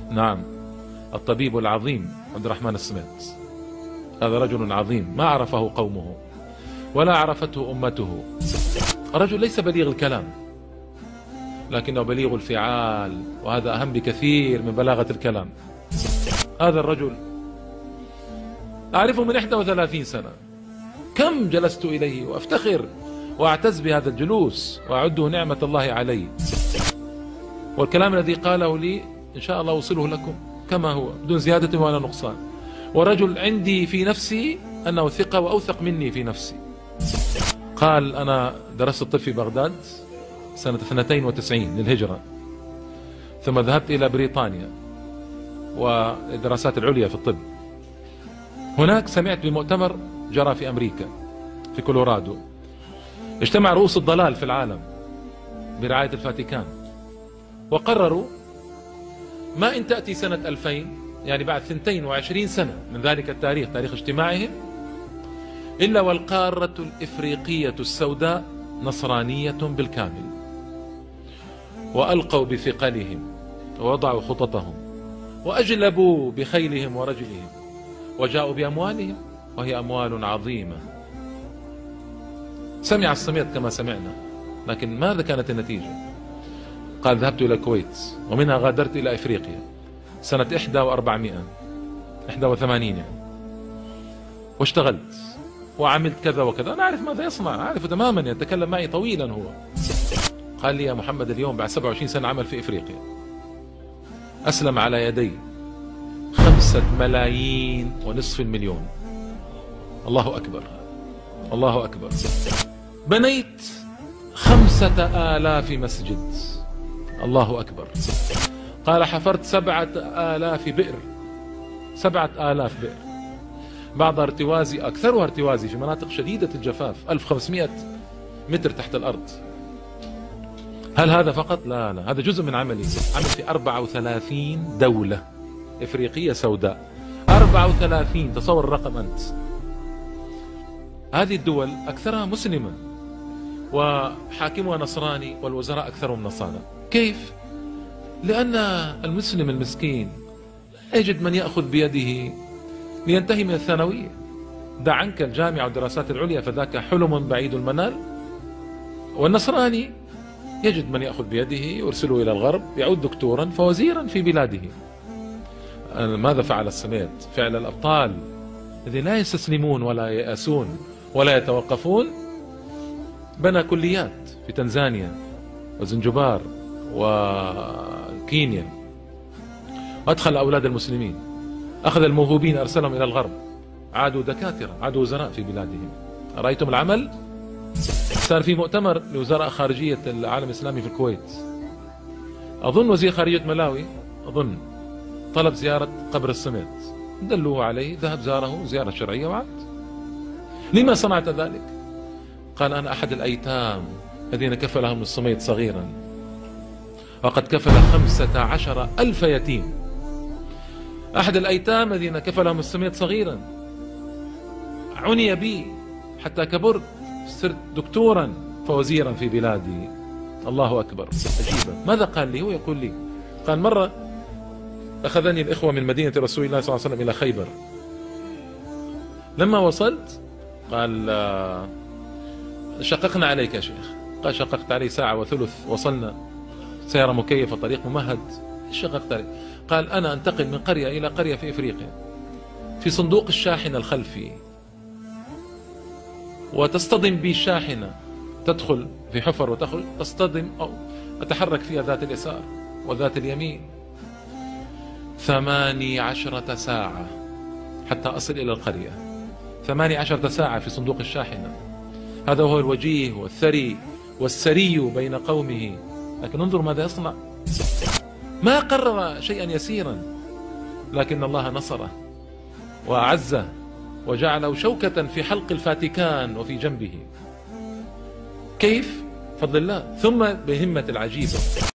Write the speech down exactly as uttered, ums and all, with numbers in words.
نعم، الطبيب العظيم عبد الرحمن السميت، هذا رجل عظيم ما عرفه قومه ولا عرفته أمته. رجل ليس بليغ الكلام لكنه بليغ الفعال، وهذا أهم بكثير من بلاغة الكلام. هذا الرجل أعرفه من إحدى وثلاثين سنة، كم جلست إليه وأفتخر وأعتز بهذا الجلوس وأعده نعمة الله علي، والكلام الذي قاله لي إن شاء الله أوصله لكم كما هو بدون زيادة ولا نقصان. ورجل عندي في نفسي أنه ثقة وأوثق مني في نفسي. قال: أنا درست الطب في بغداد سنة اثنتين وتسعين للهجرة، ثم ذهبت إلى بريطانيا والدراسات العليا في الطب. هناك سمعت بمؤتمر جرى في أمريكا في كولورادو، اجتمع رؤوس الضلال في العالم برعاية الفاتيكان، وقرروا ما إن تأتي سنة ألفين، يعني بعد اثنتين وعشرين سنة من ذلك التاريخ، تاريخ اجتماعهم، إلا والقارة الإفريقية السوداء نصرانية بالكامل. وألقوا بثقلهم ووضعوا خططهم وأجلبوا بخيلهم ورجلهم وجاءوا بأموالهم، وهي أموال عظيمة. سمع السميط كما سمعنا، لكن ماذا كانت النتيجة؟ قال: ذهبت إلى الكويت ومنها غادرت إلى إفريقيا سنة إحدى وأربعمائة إحدى وثمانين يعني، واشتغلت وعملت كذا وكذا. أنا أعرف ماذا يصنع، أعرف تماما، يتكلم معي طويلا هو. قال لي: يا محمد، اليوم بعد سبعة وعشرين سنة عمل في إفريقيا أسلم على يدي خمسة ملايين ونصف المليون. الله أكبر، الله أكبر. بنيت خمسة آلاف مسجد. الله أكبر. قال: حفرت سبعة آلاف بئر، سبعة آلاف بئر، بعضها ارتوازي، أكثرها ارتوازي في مناطق شديدة الجفاف، ألف وخمسمائة متر تحت الأرض. هل هذا فقط؟ لا لا، هذا جزء من عملي. عمل في أربعة وثلاثين دولة إفريقية سوداء، أربعة وثلاثين، تصور الرقم أنت. هذه الدول أكثرها مسلمة وحاكمها نصراني والوزراء أكثرهم نصارى. كيف؟ لأن المسلم المسكين يجد من يأخذ بيده لينتهي من الثانوية. دع عنك الجامعة والدراسات العليا فذاك حلم بعيد المنال. والنصراني يجد من يأخذ بيده يرسله إلى الغرب، يعود دكتورا فوزيرا في بلاده. ماذا فعل السميط؟ فعل الأبطال الذين لا يستسلمون ولا ييأسون ولا يتوقفون. بنى كليات في تنزانيا وزنجبار وكينيا، وأدخل أولاد المسلمين، أخذ الموهوبين أرسلهم إلى الغرب، عادوا دكاترة، عادوا وزراء في بلادهم. رأيتم العمل؟ صار في مؤتمر لوزراء خارجية العالم الإسلامي في الكويت، أظن وزير خارجية ملاوي أظن طلب زيارة قبر السميط، دلوه عليه، ذهب زاره زيارة شرعية وعاد. لما صنعت ذلك؟ قال: أنا أحد الأيتام الذين كفلهم السميط صغيرا، وقد كفل خمسة عشر ألف يتيم. أحد الأيتام الذين كفلهم السميط صغيرا، عني بي حتى كبرت، صرت دكتورا فوزيرا في بلادي. الله أكبر، عجيبا. ماذا قال لي؟ هو يقول لي، قال: مرة أخذني الإخوة من مدينة رسول الله صلى الله عليه وسلم إلى خيبر. لما وصلت قال: شققنا عليك يا شيخ. قال: شققت علي ساعة وثلث، وصلنا سيارة مكيفة، طريق ممهد، شققت علي. قال: أنا أنتقل من قرية إلى قرية في إفريقيا، في صندوق الشاحنة الخلفي، وتصطدم بي الشاحنة، تدخل في حفر وتخرج، تصطدم أو أتحرك فيها ذات اليسار وذات اليمين، ثماني عشرة ساعة حتى أصل إلى القرية. ثماني عشرة ساعة في صندوق الشاحنة. هذا هو الوجيه والثري والسري بين قومه. لكن انظر ماذا يصنع. ما قرر شيئا يسيرا، لكن الله نصره وأعزه وجعله شوكة في حلق الفاتيكان وفي جنبه. كيف؟ فضل الله، ثم بهمة العجيبة.